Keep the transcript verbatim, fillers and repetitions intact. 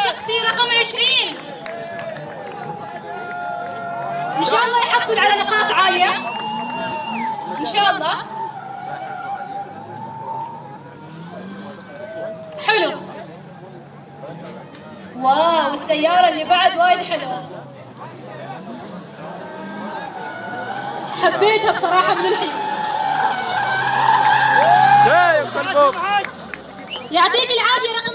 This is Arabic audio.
الشخصي رقم عشرين إن شاء الله يحصل على نقاط عالية إن شاء الله. حلو. واو السيارة اللي بعد وايد حلوة، حبيتها بصراحة من الحين. يعطيك العافية. رقم